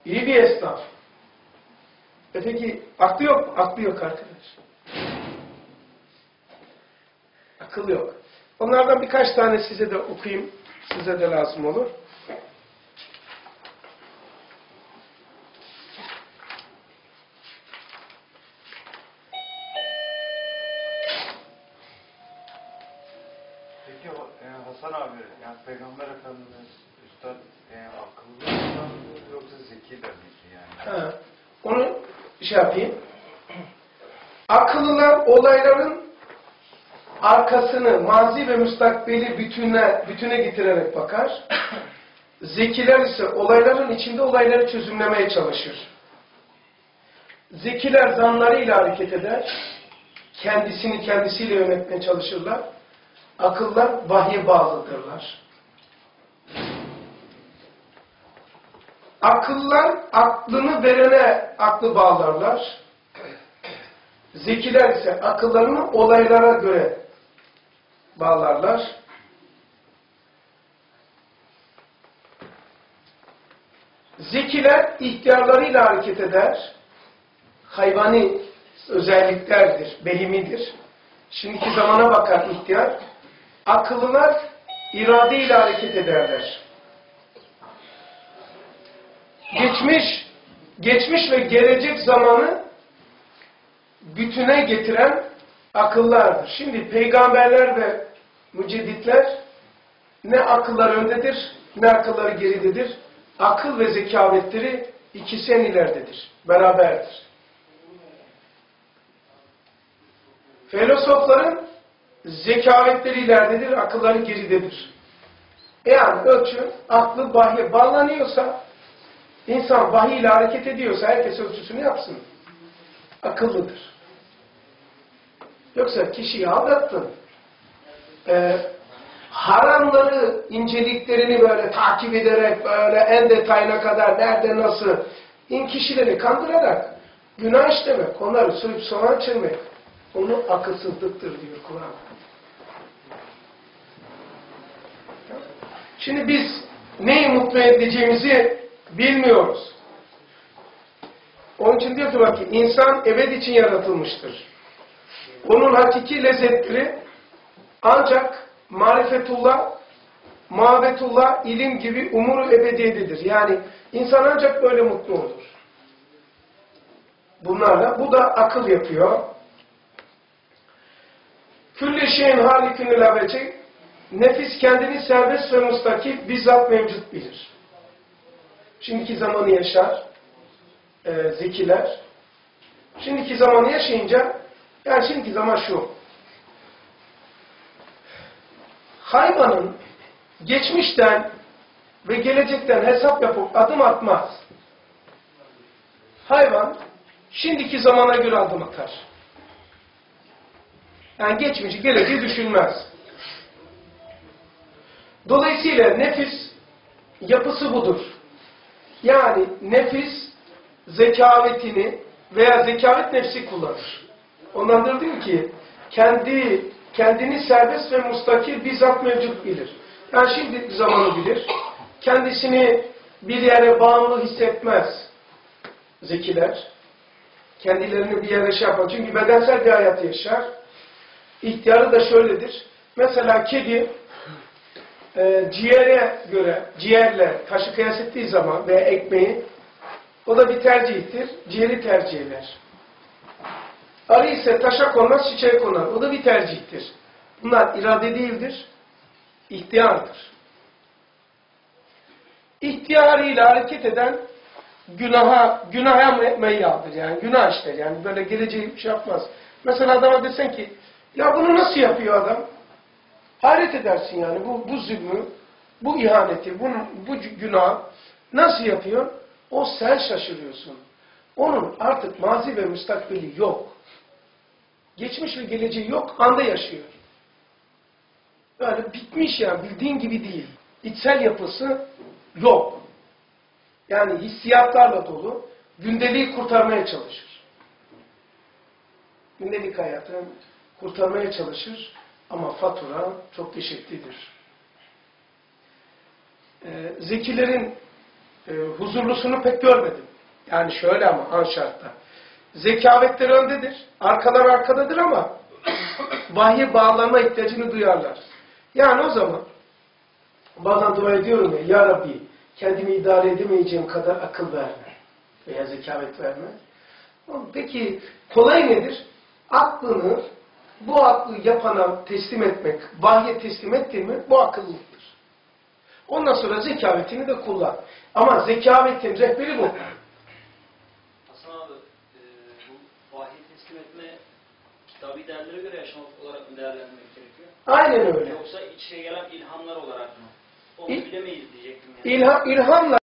İyi bir esnaf. Peki aklı yok mu? Aklı yok arkadaş. Akıl yok. Onlardan birkaç tane size de okuyayım. Size de lazım olur. Peki Hasan abi, yani Peygamber Efendimiz Üstad akıllı mı yoksa zeki de mi yani? Ha, onu şey yapayım. Akıllılar olayların arkasını, mazi ve müstakbeli bütüne getirerek bakar. Zekiler ise olayların içinde olayları çözümlemeye çalışır. Zekiler zanlarıyla hareket eder. Kendisini kendisiyle yönetmeye çalışırlar. Akıllar vahye bağlıdırlar. Akıllar aklını verene aklı bağlarlar. Zekiler ise akıllarını olaylara göre bağlarlar. Zekiler ihtiyarlarıyla hareket eder. Hayvani özelliklerdir, belimidir. Şimdiki zamana bakar ihtiyar. Akıllılar iradeyle hareket ederler. Geçmiş ve gelecek zamanı bütüne getiren akıllardır. Şimdi peygamberler ve mücedditler ne akıllar öndedir, ne akılları geridedir. Akıl ve zekavetleri ikisi en ileridedir, beraberdir. Filozofların zekavetleri ileridedir, akılları geridedir. Yani ölçü, aklı vahye bağlanıyorsa, insan vahiy ile hareket ediyorsa herkes ölçüsünü yapsın. Akıllıdır. Yoksa kişiyi aldattın. Haramları, inceliklerini böyle takip ederek, böyle en detayına kadar nerede nasıl, kişileri kandırarak günah işlemek, onları soyup soğan çırmak, onu akılsızlıktır diyor Kur'an. Şimdi biz neyi mutlu edeceğimizi bilmiyoruz. Onun için diyor ki bakın, insan ebed için yaratılmıştır. Onun hakiki lezzetleri ancak marifetullah, muhabbetullah, ilim gibi umur-u ebediyededir. Yani insan ancak böyle mutlu olur. Bunlarla, bu da akıl yapıyor. Külli şeyin halikünü labecek, nefis kendini serbest ve mustakil bizzat mevcut bilir. Şimdiki zamanı yaşar zekiler. Şimdiki zamanı yaşayınca, yani şimdiki zaman şu. Hayvanın geçmişten ve gelecekten hesap yapıp adım atmaz. Hayvan şimdiki zamana göre adım atar. Yani geçmişi, geleceği düşünmez. Dolayısıyla nefis yapısı budur. Yani nefis zekavetini veya zekavet nefsi kullanır. Ondandır diyor ki kendini serbest ve mustakil bizzat mevcut bilir. Yani şimdi zamanı bilir. Kendisini bir yere bağımlı hissetmez zekiler. Kendilerini bir yere şey yapar. Çünkü bedensel bir hayat yaşar. İhtiyarı da şöyledir. Mesela kedi ciğere göre, ciğerle taşı kıyas ettiği zaman veya ekmeği, o da bir tercihtir. Ciğeri tercih eder. Arı ise taşa konmaz, çiçeğe konar. O da bir tercihtir. Bunlar irade değildir, ihtiyardır. İhtiyarıyla hareket eden günaha meyyaldır. Yani günah işler. Yani böyle geleceği bir şey yapmaz. Mesela adama desen ki, ya bunu nasıl yapıyor adam? Hayret edersin yani bu zulmü, bu ihaneti, bu günah nasıl yapıyor? O sen şaşırıyorsun. Onun artık mazi ve müstakbeli yok. Geçmiş ve geleceği yok, anda yaşıyor. Böyle bitmiş yani, bildiğin gibi değil. İçsel yapısı yok. Yani hissiyatlarla dolu, gündeliği kurtarmaya çalışır. Gündelik hayatını kurtarmaya çalışır ama fatura çok teşekkürdür. Zekilerin huzurlusunu pek görmedim. Yani şöyle ama an şartta. Zekavetleri öndedir. Arkalar arkadadır ama vahye bağlanma ihtiyacını duyarlar. Yani o zaman bazen dua ediyorum ya Rabbi kendimi idare edemeyeceğim kadar akıl verme veya zekavet verme. Peki kolay nedir? Aklını bu aklı yapana teslim etmek, vahye teslim ettin mi bu akıllılıktır. Ondan sonra zekavetini de kullan. Ama zekavetin rehberi bu. Hasan abi, bu vahyi teslim etme kitabi değerlere göre yaşamak olarak mı değerlendirmek gerekiyor? Aynen öyle. Yoksa içe gelen ilhamlar olarak mı? Onu bilemeyiz diyecektim yani. İlhamla